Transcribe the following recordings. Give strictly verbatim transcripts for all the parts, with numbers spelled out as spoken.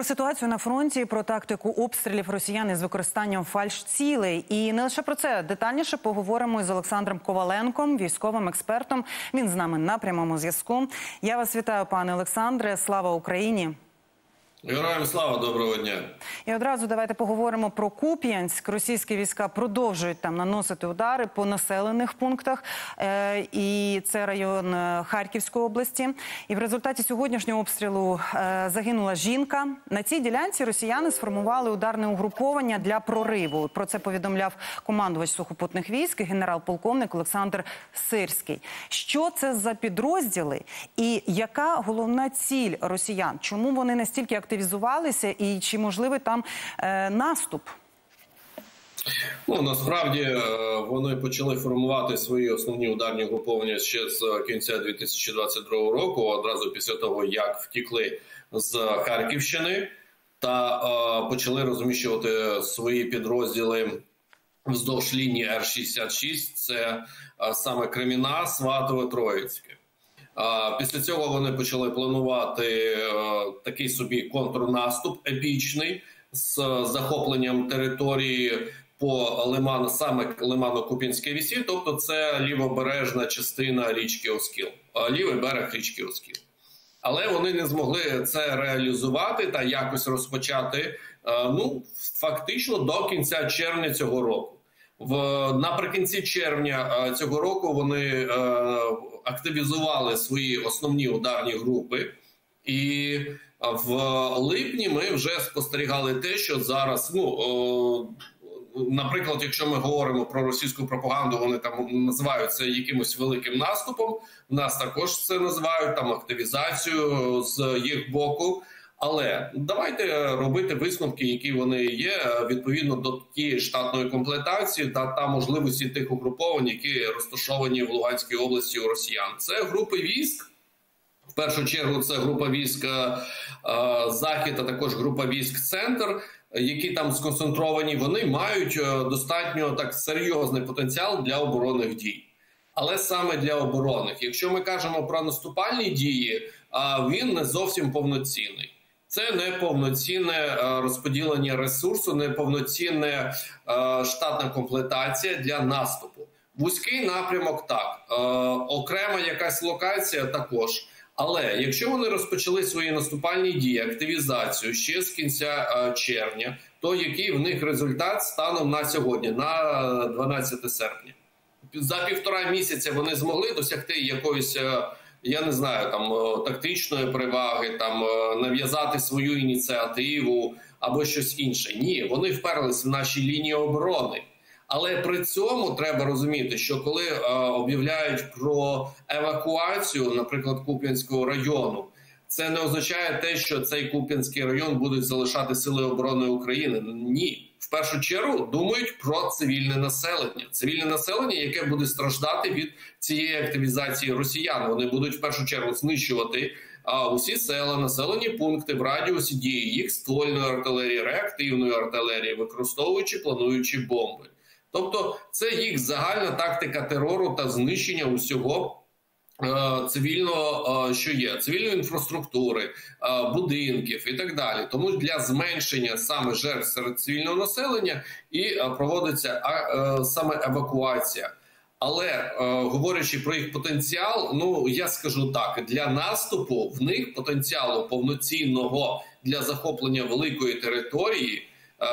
Про ситуацію на фронті, про тактику обстрілів росіян із використанням фальшцілей. І не лише про це. Детальніше поговоримо із Олександром Коваленком, військовим експертом. Він з нами на прямому зв'язку. Я вас вітаю, пане Олександре. Слава Україні! Героям слава, доброго дня. І одразу давайте поговоримо про Куп'янськ. Російські війська продовжують там наносити удари по населених пунктах. Е, і це район Харківської області. І в результаті сьогоднішнього обстрілу е, загинула жінка. На цій ділянці росіяни сформували ударне угруповання для прориву. Про це повідомляв командувач сухопутних військ, генерал-полковник Олександр Сирський. Що це за підрозділи і яка головна ціль росіян? Чому вони настільки активні активізувалися і чи можливий там е, наступ? Ну, насправді вони почали формувати свої основні ударні угруповання ще з кінця дві тисячі двадцять другого року, одразу після того, як втікли з Харківщини та е, почали розміщувати свої підрозділи вздовж лінії Р шістдесят шість, це е, саме Креміна, Сватове, Троїцьке. Після цього вони почали планувати такий собі контрнаступ епічний з захопленням території по лиману, саме Лимано-Куп'янській Вісі, тобто це лівобережна частина річки Оскіл, лівий берег річки Оскіл. Але вони не змогли це реалізувати та якось розпочати, ну, фактично до кінця червня цього року. В, наприкінці червня цього року вони е, активізували свої основні ударні групи, і в липні ми вже спостерігали те, що зараз, ну, о, наприклад, якщо ми говоримо про російську пропаганду, вони там називають це якимось великим наступом, в нас також це називають там активізацію з їх боку. Але давайте робити висновки, які вони є, відповідно до тієї штатної комплектації та, та можливості тих угруповань, які розташовані в Луганській області у росіян. Це групи військ. В першу чергу це група військ е, Захід, а також група військ Центр, які там сконцентровані. Вони мають достатньо так серйозний потенціал для оборонних дій. Але саме для оборонних. Якщо ми кажемо про наступальні дії, він не зовсім повноцінний. Це неповноцінне розподілення ресурсу, неповноцінна штатна комплектація для наступу. Вузький напрямок – так, окрема якась локація – також. Але якщо вони розпочали свої наступальні дії, активізацію ще з кінця червня, то який в них результат станом на сьогодні, на дванадцяте серпня? За півтора місяця вони змогли досягти якоїсь, я не знаю, там тактичної переваги, там нав'язати свою ініціативу або щось інше. Ні, вони вперлись в наші лінії оборони. Але при цьому треба розуміти, що коли е, об'являють про евакуацію, наприклад, Куп'янського району, це не означає те, що цей Куп'янський район будуть залишати Сили оборони України. Ні. В першу чергу думають про цивільне населення. Цивільне населення, яке буде страждати від цієї активізації росіян. Вони будуть в першу чергу знищувати а, усі села, населені пункти в радіусі дії їх ствольної артилерії, реактивної артилерії, використовуючи плануючі бомби. Тобто це їх загальна тактика терору та знищення усього е, цивільного, е, що є, цивільної інфраструктури, е, будинків і так далі. Тому для зменшення саме жертв серед цивільного населення і е, проводиться е, саме евакуація. Але е, говорячи про їх потенціал, ну я скажу так, для наступу в них потенціалу повноцінного для захоплення великої території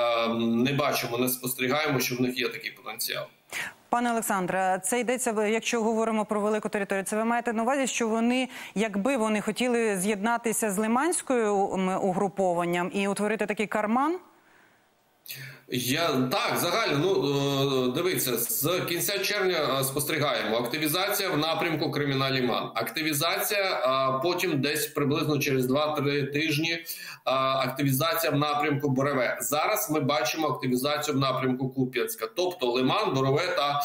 не бачимо, не спостерігаємо, що в них є такий потенціал. Пане Олександре, це йдеться, якщо говоримо про велику територію, це ви маєте на увазі, що вони, якби вони хотіли з'єднатися з Лиманською угрупованням і утворити такий карман? Я, так, загально, ну, дивіться, з кінця червня спостерігаємо. Активізація в напрямку Креміна-Лиман. Активізація, а потім десь приблизно через два-три тижні активізація в напрямку Борове. Зараз ми бачимо активізацію в напрямку Куп'янська. Тобто Лиман, Борове та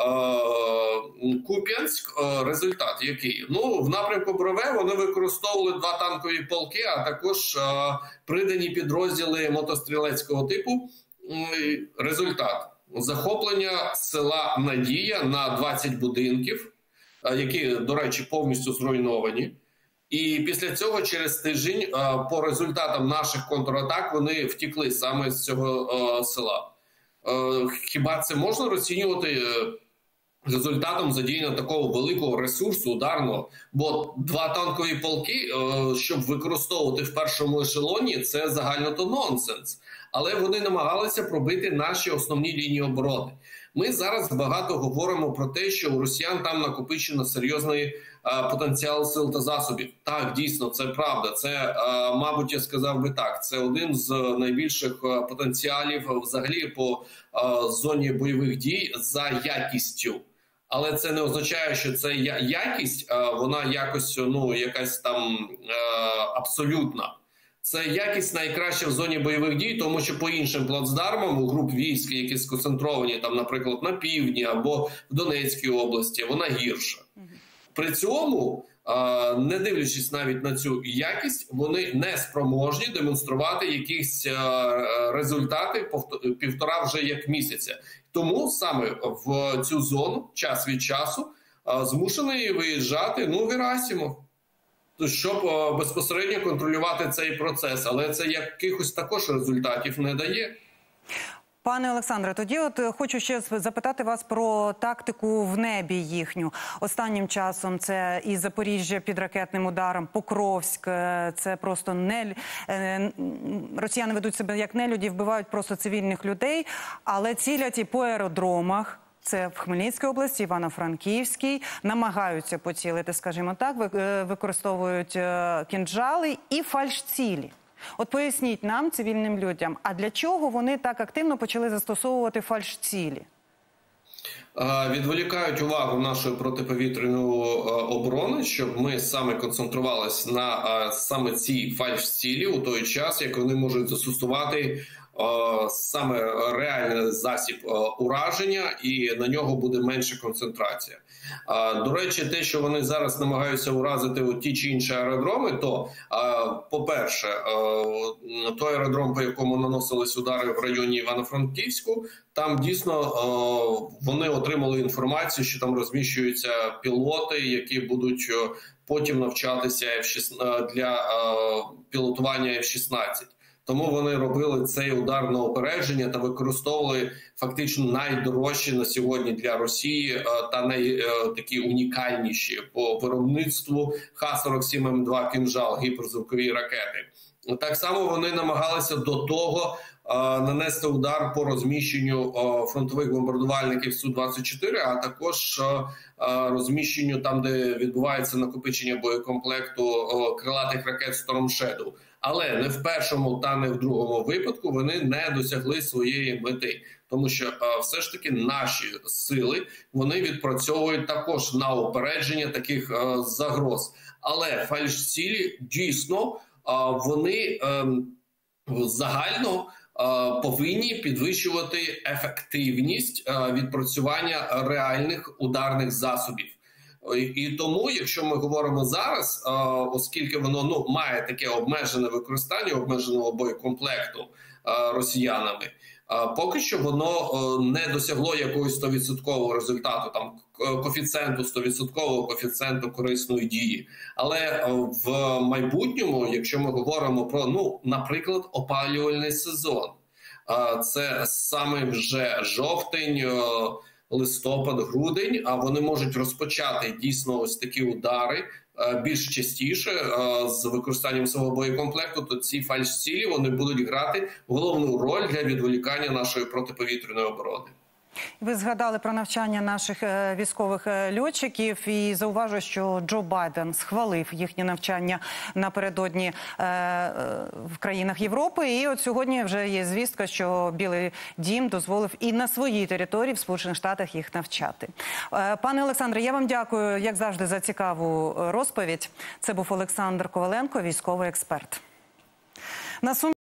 е, Куп'янськ. Результат який? Ну, в напрямку Борове вони використовували два танкові полки, а також е, придані підрозділи мотострілецького типу. Результат – захоплення села Надія на двадцять будинків, які, до речі, повністю зруйновані. І після цього через тиждень по результатам наших контратак вони втекли саме з цього села. Хіба це можна розцінювати результатом задіяння такого великого ресурсу ударного? Бо два танкові полки, щоб використовувати в першому ешелоні, це загально-то нонсенс. Але вони намагалися пробити наші основні лінії оборони. Ми зараз багато говоримо про те, що у росіян там накопичено серйозний а, потенціал сил та засобів. Так, дійсно, це правда. Це, а, мабуть, я сказав би так, це один з найбільших а, потенціалів взагалі по а, зоні бойових дій за якістю. Але це не означає, що це якість, а вона якось, ну, якась там а, абсолютна. Це якість найкраща в зоні бойових дій, тому що по іншим плацдармам у груп військ, які сконцентровані, там, наприклад, на півдні або в Донецькій області, вона гірша. При цьому, не дивлячись навіть на цю якість, вони не спроможні демонструвати якісь результати півтора вже як місяця. Тому саме в цю зону час від часу змушений виїжджати, ну, Герасимов, щоб безпосередньо контролювати цей процес. Але це якихось також результатів не дає. Пане Олександре, тоді от хочу ще запитати вас про тактику в небі їхню. Останнім часом це і Запоріжжя під ракетним ударом, Покровськ, це просто не... Росіяни ведуть себе як нелюді, вбивають просто цивільних людей, але цілять і по аеродромах. Це в Хмельницькій області, Івано-Франківській, намагаються поцілити, скажімо так, використовують кінжали і фальшцілі. От поясніть нам, цивільним людям, а для чого вони так активно почали застосовувати фальшцілі? Відволікають увагу нашої протиповітряної оборони, щоб ми саме концентрувалися на саме цій фальшцілі у той час, як вони можуть застосувати саме реальний засіб ураження, і на нього буде менша концентрація. До речі, те, що вони зараз намагаються уразити у ті чи інші аеродроми, то, по-перше, той аеродром, по якому наносились удари в районі Івано-Франківську, там дійсно вони отримали інформацію, що там розміщуються пілоти, які будуть потім навчатися для пілотування еф шістнадцять. Тому вони робили цей удар на опередження та використовували фактично найдорожчі на сьогодні для Росії та найтакі унікальніші по виробництву Х сорок сім М два «Кинжал» гіперзвукові ракети. Так само вони намагалися до того нанести удар по розміщенню фронтових бомбардувальників Су двадцять чотири, а також розміщенню там, де відбувається накопичення боєкомплекту крилатих ракет «Storm Shadow». Але не в першому та не в другому випадку вони не досягли своєї мети. Тому що все ж таки наші сили, вони відпрацьовують також на упередження таких загроз. Але фальшцілі дійсно вони загально повинні підвищувати ефективність відпрацювання реальних ударних засобів. І тому, якщо ми говоримо зараз, оскільки воно ну, має таке обмежене використання, обмеженого боєкомплекту росіянами, поки що воно не досягло якогось сто відсотків результату, там коефіцієнту сто відсотків, коефіцієнту корисної дії. Але в майбутньому, якщо ми говоримо про, ну, наприклад, опалювальний сезон, це саме вже жовтень, листопад, грудень, а вони можуть розпочати дійсно ось такі удари більш частіше з використанням свого боєкомплекту, то ці фальшцілі вони будуть грати головну роль для відволікання нашої протиповітряної оборони. Ви згадали про навчання наших військових льотчиків і зауважу, що Джо Байден схвалив їхнє навчання напередодні в країнах Європи. І от сьогодні вже є звістка, що Білий дім дозволив і на своїй території в Сполучених Штатах їх навчати. Пане Олександре, я вам дякую, як завжди, за цікаву розповідь. Це був Олександр Коваленко, військовий експерт. На